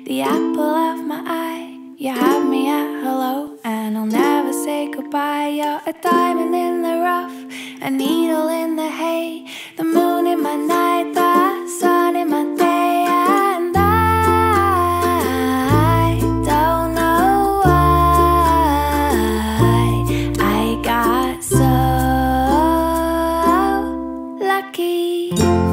the apple of my eye. You have me at hello, and I'll never say goodbye. You're a diamond in the rough, a needle in the hay, the moon in my night, the sun in my day. And I don't know why I got so lucky.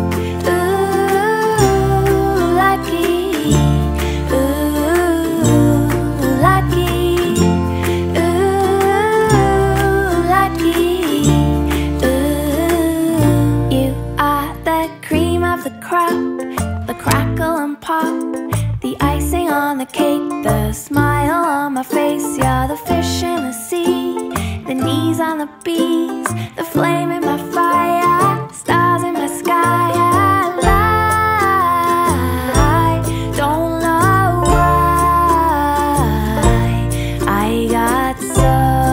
The crop, the crackle and pop, the icing on the cake, the smile on my face. You're the fish in the sea, the knees on the bees, the flame in my fire, stars in my sky. I don't know why I got so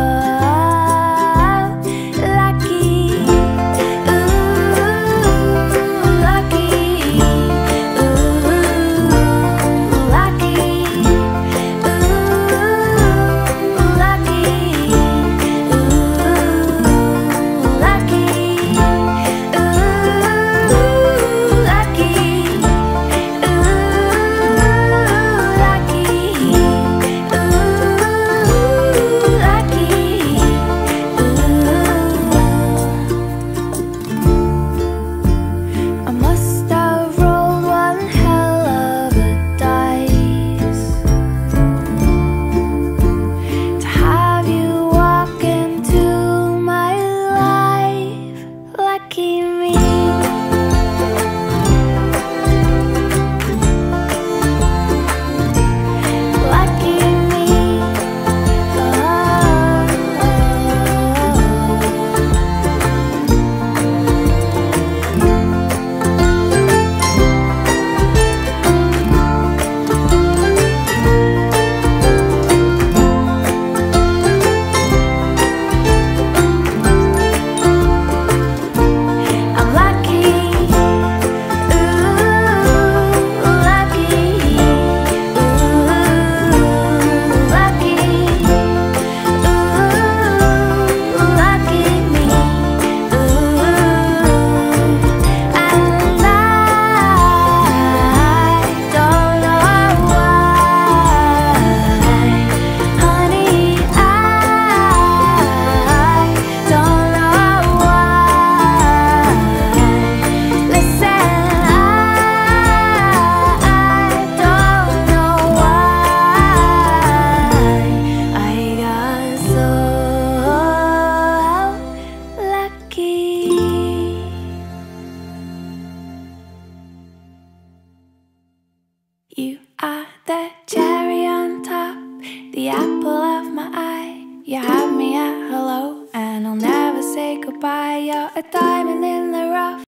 you are the cherry on top, the apple of my eye. You have me at hello, and I'll never say goodbye. You're a diamond in the rough.